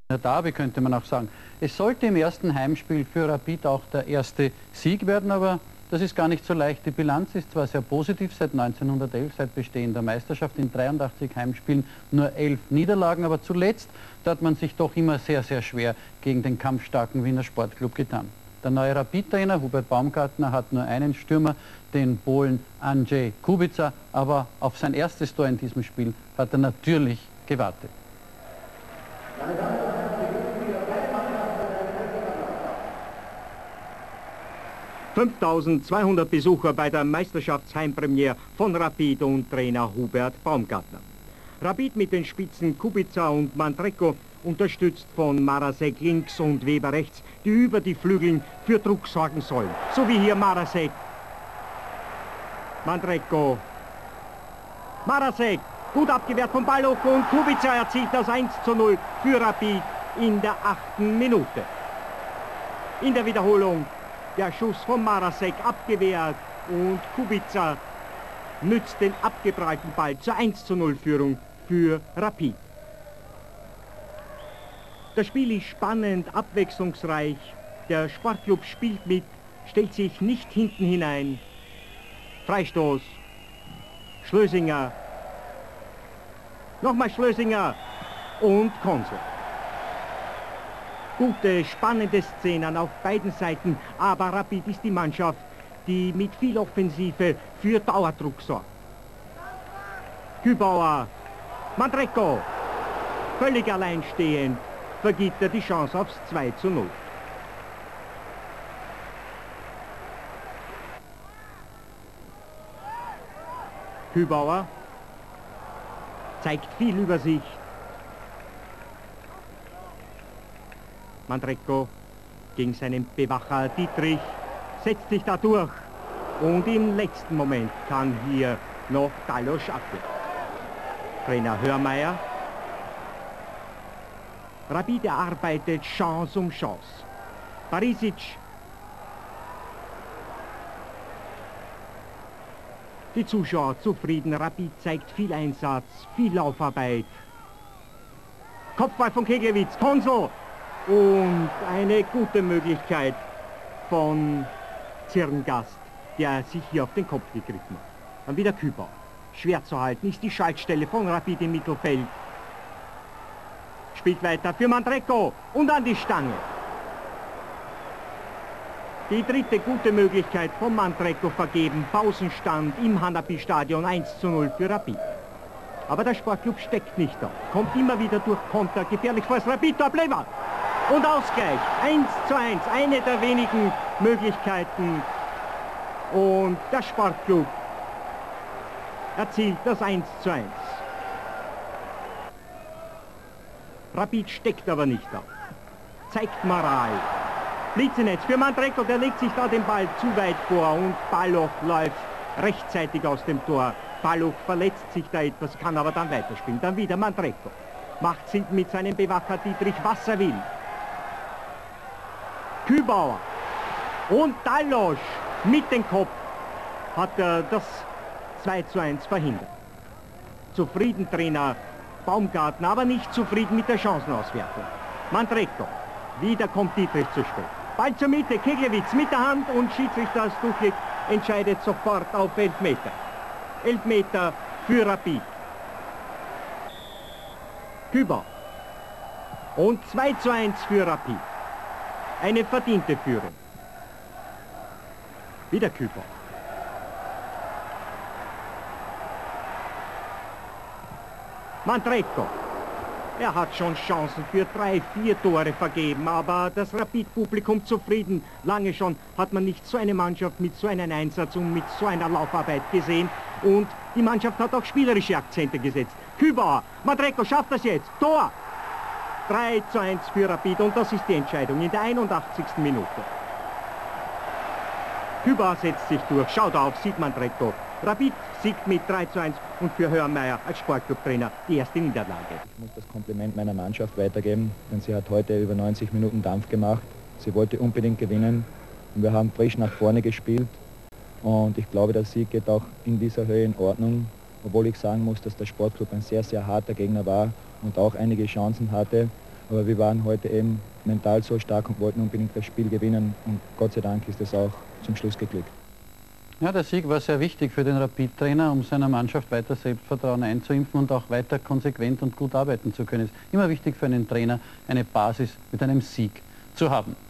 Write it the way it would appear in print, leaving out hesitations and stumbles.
Derby könnte man auch sagen. Es sollte im ersten Heimspiel für Rapid auch der erste Sieg werden, aber das ist gar nicht so leicht. Die Bilanz ist zwar sehr positiv seit 1911, seit Bestehen der Meisterschaft, in 83 Heimspielen nur 11 Niederlagen, aber zuletzt da hat man sich doch immer sehr, sehr schwer gegen den kampfstarken Wiener Sportclub getan. Der neue Rapid-Trainer Hubert Baumgartner hat nur einen Stürmer, den Polen Andrzej Kubica, aber auf sein erstes Tor in diesem Spiel hat er natürlich gewartet. 5.200 Besucher bei der Meisterschaftsheimpremiere von Rapid und Trainer Hubert Baumgartner. Rapid mit den Spitzen Kubica und Mandrecko, unterstützt von Marasek links und Weber rechts, die über die Flügeln für Druck sorgen sollen. So wie hier Marasek. Mandrecko. Marasek, gut abgewehrt von Balogh und Kubica erzielt das 1:0 für Rapid in der 8. Minute. In der Wiederholung der Schuss von Marasek abgewehrt und Kubica nützt den abgeprallten Ball zur 1:0-Führung für Rapid. Das Spiel ist spannend, abwechslungsreich. Der Sportclub spielt mit, stellt sich nicht hinten hinein. Freistoß. Schlösinger. Nochmal Schlösinger und Konzel. Gute, spannende Szenen auf beiden Seiten, aber Rapid ist die Mannschaft, die mit viel Offensive für Dauerdruck sorgt. Kübauer, Mandrecko, völlig alleinstehend, vergibt er die Chance aufs 2:0. Kübauer zeigt viel Übersicht. Mandrecko gegen seinen Bewacher Dietrich setzt sich da durch und im letzten Moment kann hier noch Dallosch abwehren. Trainer Hörmeier. Rapid erarbeitet Chance um Chance. Barisic. Die Zuschauer zufrieden. Rapid zeigt viel Einsatz, viel Laufarbeit. Kopfball von Keglewitz. Konzel. Und eine gute Möglichkeit von Zirngast, der sich hier auf den Kopf gegriffen hat. Dann wieder Kübauer. Schwer zu halten ist die Schaltstelle von Rapid im Mittelfeld. Spielt weiter für Mandrecko und an die Stange. Die dritte gute Möglichkeit von Mandrecko vergeben. Pausenstand im Hanapi-Stadion 1:0 für Rapid. Aber der Sportclub steckt nicht auf. Kommt immer wieder durch Konter. Gefährlich vor das Rapid-Tor. Bleber. Und Ausgleich, 1:1, eine der wenigen Möglichkeiten. Und der Sportclub erzielt das 1:1. Rapid steckt aber nicht auf. Zeigt Moral. Blitzenetz für Mandrecko, der legt sich da den Ball zu weit vor und Balogh läuft rechtzeitig aus dem Tor. Balogh verletzt sich da etwas, kann aber dann weiterspielen. Dann wieder Mandrecko. Macht sie mit seinem Bewacher Dietrich, was er will. Kübauer und Dallosch mit dem Kopf hat er das 2:1 verhindert. Zufrieden Trainer Baumgartner, aber nicht zufrieden mit der Chancenauswertung. Mandrecko, wieder kommt Dietrich zu spät. Ball zur Mitte, Keglewitz mit der Hand und Schiedsrichter Stuchlik entscheidet sofort auf Elfmeter. Elfmeter für Rapid. Kübauer und 2:1 für Rapid. Eine verdiente Führung. Wieder Kübauer. Mandrecko. Er hat schon Chancen für 3, 4 Tore vergeben, aber das Rapid-Publikum zufrieden. Lange schon hat man nicht so eine Mannschaft mit so einem Einsatz und mit so einer Laufarbeit gesehen. Und die Mannschaft hat auch spielerische Akzente gesetzt. Kübauer, Mandrecko schafft das jetzt. Tor! 3:1 für Rapid und das ist die Entscheidung in der 81. Minute. Kübauer setzt sich durch, schaut auf, sieht Mandrecko. Rapid siegt mit 3:1 und für Hörmeier als Sportclubtrainer die erste Niederlage. Ich muss das Kompliment meiner Mannschaft weitergeben, denn sie hat heute über 90 Minuten Dampf gemacht. Sie wollte unbedingt gewinnen und wir haben frisch nach vorne gespielt. Und ich glaube, der Sieg geht auch in dieser Höhe in Ordnung, obwohl ich sagen muss, dass der Sportclub ein sehr, sehr harter Gegner war und auch einige Chancen hatte. Aber wir waren heute eben mental so stark und wollten unbedingt das Spiel gewinnen und Gott sei Dank ist es auch zum Schluss geglückt. Ja, der Sieg war sehr wichtig für den Rapid-Trainer, um seiner Mannschaft weiter Selbstvertrauen einzuimpfen und auch weiter konsequent und gut arbeiten zu können. Es ist immer wichtig für einen Trainer, eine Basis mit einem Sieg zu haben.